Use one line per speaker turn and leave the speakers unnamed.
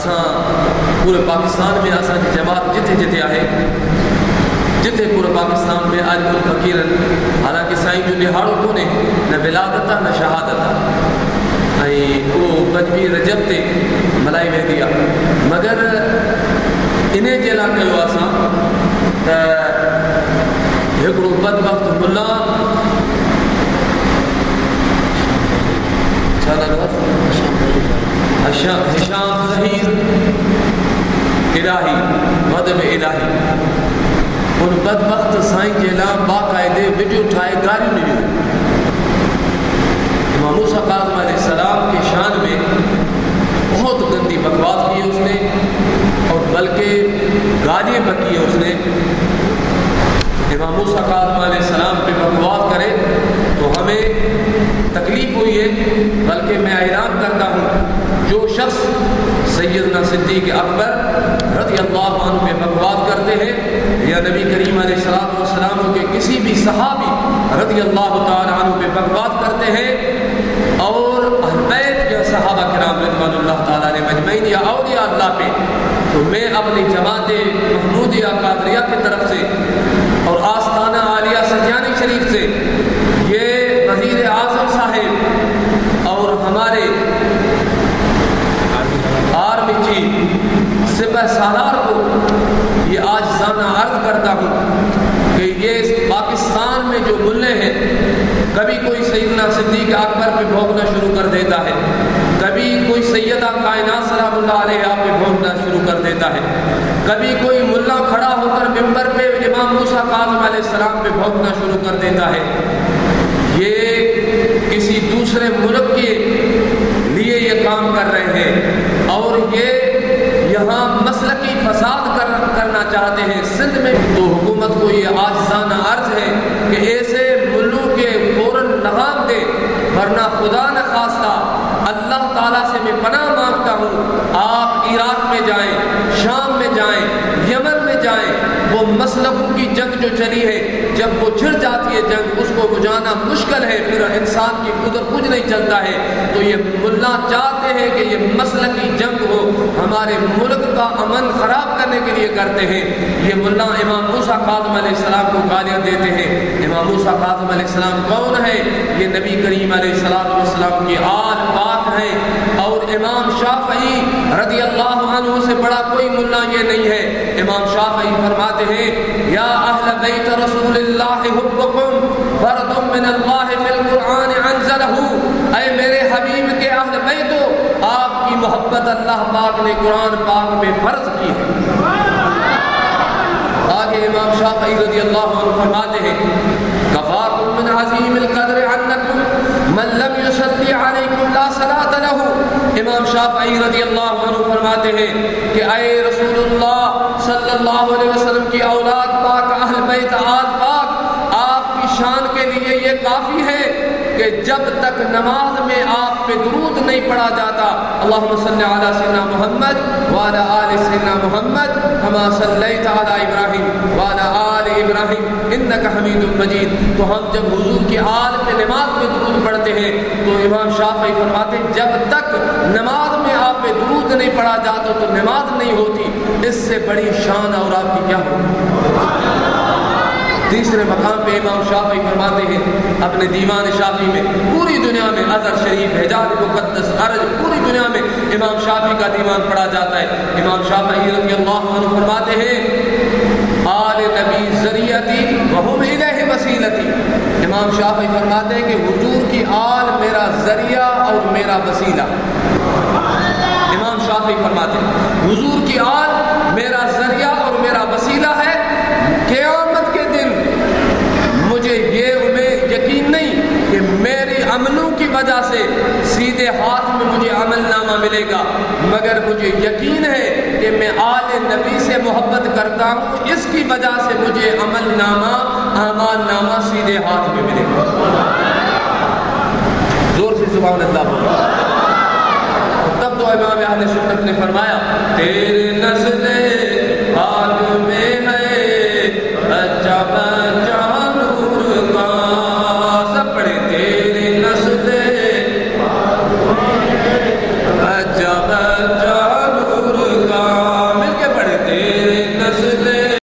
اساں پورے پاکستان میں اساں کی جماعت جتھے جتھے ہے جتھے پورے پاکستان میں آج کل فقیرن حالانکہ سائیں جو دہاڑو کونے نہ ولادت نہ شہادت وہ پنجویں رجب تے ملائی ویندی مگر انہیں جلا کیو اساں ہکڑو بدبخت ملا ہشام ظہیر الہی مدب الہی ان بدبخت سائیں کے اعلان باقاعدے ویڈیو ٹھائے گاڑی نہیں ہوئی امام موسیٰ کاظم علیہ السلام کے شان میں بہت گندی بکواس کی ہے اس نے اور بلکہ گالیاں بکی ہے اس نے امام موسیٰ کاظم علیہ السلام پہ بکواس کرے تو ہمیں تکلیف ہوئی ہے بلکہ میں اعلان کرتا ہوں جو شخص سیدنا صدیق اکبر رضی اللہ عنہ پہ بکواس کرتے ہیں یا نبی کریم علیہ السلام کے کسی بھی صحابی رضی اللہ تعالی عنہ پہ بکواس کرتے ہیں اور اہل بیت یا صحابہ کرام رضوان اللہ تعالی علیہ مجمعین یا اولیاء اللہ پہ تو میں اپنی جماعت محمودیہ قادریہ کی طرف سے اور آستانہ عالیہ سجانی شریف سے یہ وزیر اعظم صاحب اور ہمارے آرمی چیف سپہ سالار کو یہ آج زانہ عرض کرتا ہوں کہ یہ پاکستان میں جو ملے ہیں کبھی کوئی سیدنا صدیق اکبر پہ بھونکنا شروع کر دیتا ہے کبھی کوئی سیدہ کائنات سلام اللہ علیہ پہ بھونکنا شروع کر دیتا ہے کبھی کوئی ملا کھڑا ہو کر ممبر پہ امام موسیٰ کاظم علیہ السلام پہ بھونکنا شروع کر دیتا ہے یہ کسی دوسرے ملک کے لیے یہ کام کر رہے ہیں اور یہ یہاں مسلکی فساد کرنا چاہتے ہیں سندھ میں تو حکومت کو یہ آجزانہ عرض ہے کہ ایسے ملوں کے فوراً لگام دے ورنہ خدا نہ خواستہ اللہ تعالیٰ سے میں پناہ مانگتا ہوں آپ عراق میں جائیں شام میں جائیں یمن میں جائیں وہ مسلکوں کی جنگ جو چلی ہے جب وہ چھڑ جاتی ہے جنگ اس کو بجھانا مشکل ہے پھر انسان کی قدرت کچھ نہیں چلتا ہے تو یہ ملا چاہتے ہیں کہ یہ مسلکی جنگ ہو ہمارے ملک کا امن خراب کرنے کے لیے کرتے ہیں یہ ملا امام موسیٰ کاظم علیہ السلام کو گالیاں دیتے ہیں امام موسیٰ کاظم علیہ السلام کون ہے یہ نبی کریم علیہ السلام کی آل پاک ہیں اور امام شافعی رضی اللہ عنہ سے بڑا کوئی ملا یہ نہیں ہے امام شافعی فرماتے ہیں یا اہل بیت رسول اللہ حبکم فرد من اللہ فی القرآن انزلہ اے میرے حبیب کے اہل بیتو آپ کی محبت اللہ پاک نے قرآن پاک میں فرض کی ہے آگے امام شافعی رضی اللہ عنہ فرماتے ہیں کفاکم من عظیم القدر عنکم من لم یصلی علیکم لا صلاۃ لہ امام شافعی رضی اللہ عنہ فرماتے ہیں کہ اے رسول اللہ صلی اللہ علیہ وسلم کی اولاد پاک اہل بیت آل پاک آپ کی شان کے لیے یہ کافی ہے کہ جب تک نماز میں آپ پہ درود نہیں پڑھا جاتا اللہم صلی علی سیدنا محمد وعلی آل سیدنا محمد کما صلیت علی ابراہیم وعلی آل ابراہیم انک حمید مجید تو ہم جب حضور کی آل پہ نماز میں درود پڑھتے ہیں تو امام شافعی فرماتے ہیں جب تک نماز میں آپ پہ درود نہیں پڑھا جاتا تو نماز نہیں ہوتی اس سے بڑی شان اور آپ کی کیا ہوگی تیسرے مقام پہ امام شافعی فرماتے ہیں اپنے دیوان شافعی میں پوری دنیا میں ازہر شریف حجاز مقدس ارج پوری دنیا میں امام شافعی کا دیوان پڑھا جاتا ہے امام شافعی رضی اللہ عنہ فرماتے ہیں آل نبی ذریعتی وہم الیہ وسیلتی امام شافعی فرماتے ہیں کہ حضور کی آل میرا ذریعہ اور میرا وسیلہ امام شافعی فرماتے ہیں حضور کی آل میرا ذریعہ اور میرا وسیلہ ہے قیامت کے دن مجھے یہ یقین نہیں کہ میری عملوں کی وجہ سے سیدھے ہاتھ میں مجھے عمل نامہ ملے گا مگر مجھے یقین ہے کہ میں آل نبی سے محبت کرتا ہوں اس کی وجہ سے مجھے عمل نامہ اعمال نامہ سیدھے ہاتھ میں ملے گا زور سے سبحان اللہ بولو تب تو امام اہل سنت نے فرمایا تیرے نزل